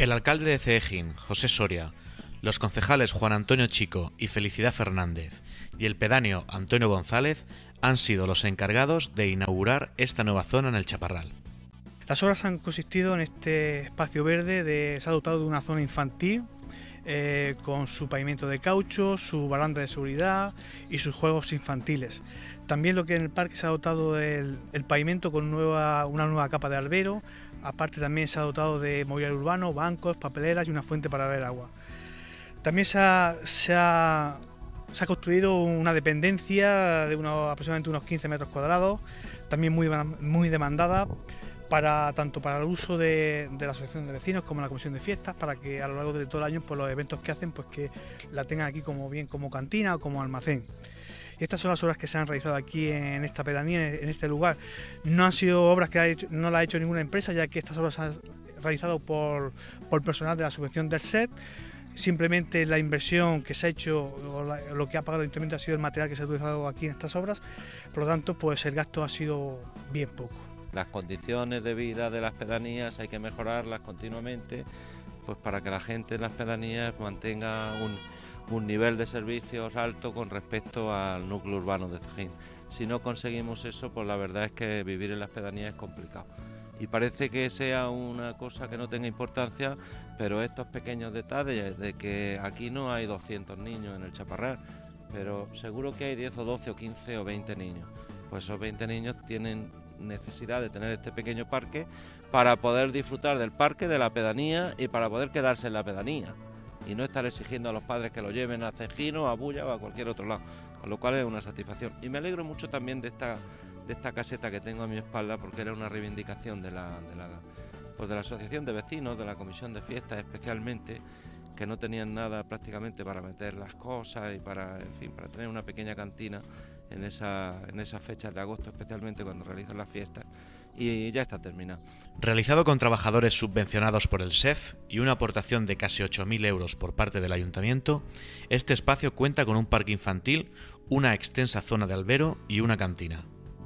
El alcalde de Cedejín, José Soria, los concejales Juan Antonio Chico y Felicidad Fernández y el pedáneo Antonio González han sido los encargados de inaugurar esta nueva zona en el Chaparral. Las obras han consistido en este espacio verde, se ha dotado de una zona infantil con su pavimento de caucho, su baranda de seguridad y sus juegos infantiles. También lo que en el parque se ha dotado el pavimento con una nueva capa de albero. Aparte también se ha dotado de mobiliario urbano, bancos, papeleras y una fuente para beber agua. También se ha construido una dependencia de aproximadamente unos 15 metros cuadrados, también muy demandada, tanto para el uso de la asociación de vecinos como la comisión de fiestas, para que a lo largo de todo el año pues, los eventos que hacen pues que la tengan aquí como cantina o como almacén. Estas son las obras que se han realizado aquí en esta pedanía, en este lugar. No han sido obras que no las ha hecho ninguna empresa, ya que estas obras se han realizado por personal de la subvención del SET. Simplemente la inversión que se ha hecho o lo que ha pagado el ayuntamiento ha sido el material que se ha utilizado aquí en estas obras. Por lo tanto, pues el gasto ha sido bien poco. Las condiciones de vida de las pedanías hay que mejorarlas continuamente, pues para que la gente en las pedanías mantenga un nivel de servicios alto con respecto al núcleo urbano de Cedejín. Si no conseguimos eso, pues la verdad es que vivir en las pedanías es complicado. Y parece que sea una cosa que no tenga importancia, pero estos pequeños detalles de que aquí no hay 200 niños en el Chaparral, pero seguro que hay 10 o 12 o 15 o 20 niños. Pues esos 20 niños tienen necesidad de tener este pequeño parque para poder disfrutar del parque, de la pedanía y para poder quedarse en la pedanía y no estar exigiendo a los padres que lo lleven a Cedejín o a Bulla o a cualquier otro lado, con lo cual es una satisfacción. Y me alegro mucho también de esta caseta que tengo a mi espalda, porque era una reivindicación de la asociación de vecinos, de la comisión de fiestas especialmente, que no tenían nada prácticamente para meter las cosas y para tener una pequeña cantina en esas fechas de agosto, especialmente cuando realizan las fiestas, y ya está terminado. Realizado con trabajadores subvencionados por el SEF y una aportación de casi 8.000 euros por parte del ayuntamiento, este espacio cuenta con un parque infantil, una extensa zona de albero y una cantina.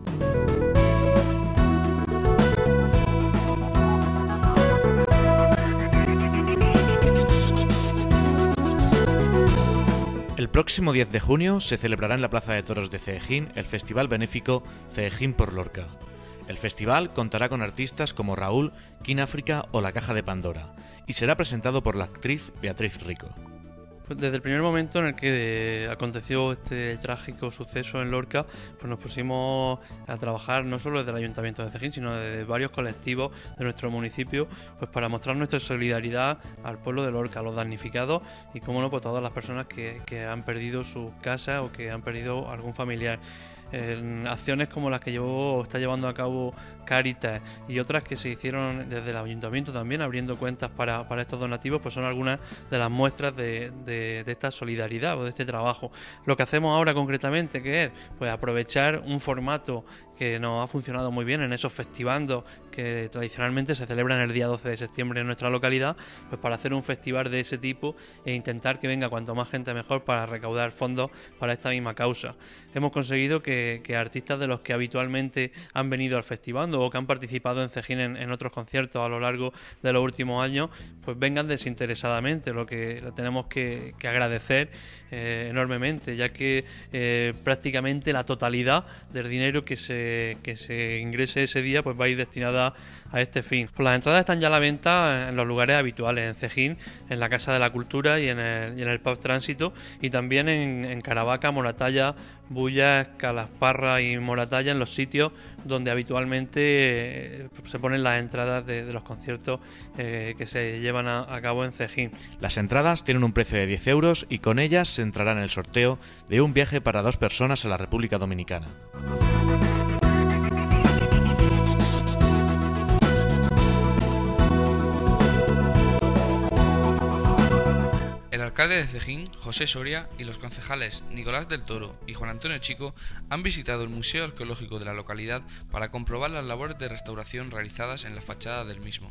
El próximo 10 de junio se celebrará en la Plaza de Toros de Cedejín el festival benéfico Cedejín por Lorca. El festival contará con artistas como Raúl, King África o La Caja de Pandora y será presentado por la actriz Beatriz Rico. Pues desde el primer momento en el que aconteció este trágico suceso en Lorca, pues nos pusimos a trabajar no solo desde el Ayuntamiento de Cedejín, sino desde varios colectivos de nuestro municipio, pues para mostrar nuestra solidaridad al pueblo de Lorca, a los damnificados y, como no, pues todas las personas que han perdido sus casas o que han perdido algún familiar. Acciones como las que está llevando a cabo Cáritas y otras que se hicieron desde el ayuntamiento también, abriendo cuentas para estos donativos, pues son algunas de las muestras de esta solidaridad o de este trabajo. Lo que hacemos ahora concretamente, que es pues aprovechar un formato que nos ha funcionado muy bien en esos festivandos que tradicionalmente se celebran el día 12 de septiembre en nuestra localidad, pues para hacer un festival de ese tipo e intentar que venga cuanto más gente mejor para recaudar fondos para esta misma causa. Hemos conseguido que artistas de los que habitualmente han venido al festival o que han participado en Cedejín en otros conciertos a lo largo de los últimos años, pues vengan desinteresadamente, lo que tenemos que agradecer enormemente, ya que prácticamente la totalidad del dinero que se ingrese ese día pues va a ir destinada a este fin. Pues las entradas están ya a la venta en los lugares habituales, en Cedejín, en la Casa de la Cultura y en el Pub Tránsito, y también en Caravaca, Moratalla, Bulla, Calasparra y Moratalla, en los sitios donde habitualmente se ponen las entradas de los conciertos que se llevan a cabo en Cedejín. Las entradas tienen un precio de 10 euros y con ellas se entrará en el sorteo de un viaje para 2 personas a la República Dominicana. El alcalde de Cedejín, José Soria, y los concejales Nicolás del Toro y Juan Antonio Chico han visitado el Museo Arqueológico de la localidad para comprobar las labores de restauración realizadas en la fachada del mismo.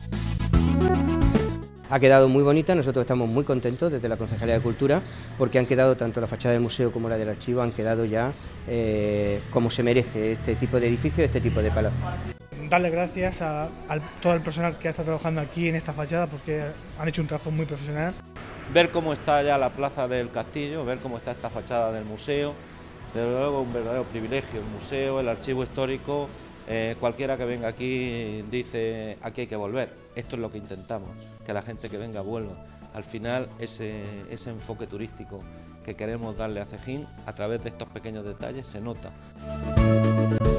Ha quedado muy bonita, nosotros estamos muy contentos desde la Concejalía de Cultura porque han quedado, tanto la fachada del museo como la del archivo, han quedado ya como se merece este tipo de edificio, este tipo de palacio. darle gracias a todo el personal que está trabajando aquí en esta fachada, porque han hecho un trabajo muy profesional. Ver cómo está ya la plaza del castillo, ver cómo está esta fachada del museo, desde luego un verdadero privilegio. El museo, el archivo histórico, cualquiera que venga aquí dice aquí hay que volver. Esto es lo que intentamos, que la gente que venga vuelva. Al final ese enfoque turístico que queremos darle a Cejín a través de estos pequeños detalles se nota.